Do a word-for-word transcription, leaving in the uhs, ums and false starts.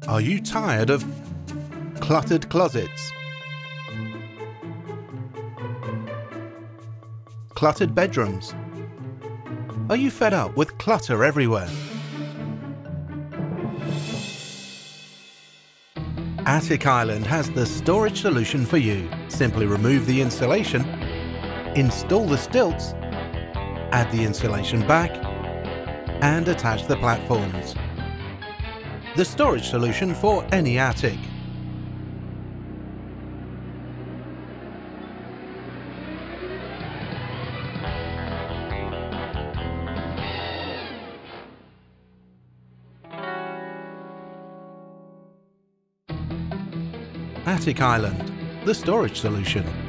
Are you tired of cluttered closets? Cluttered bedrooms? Are you fed up with clutter everywhere? Attic Island has the storage solution for you. Simply remove the insulation, install the stilts, add the insulation back, and attach the platforms. The storage solution for any attic. Attic Island, the storage solution.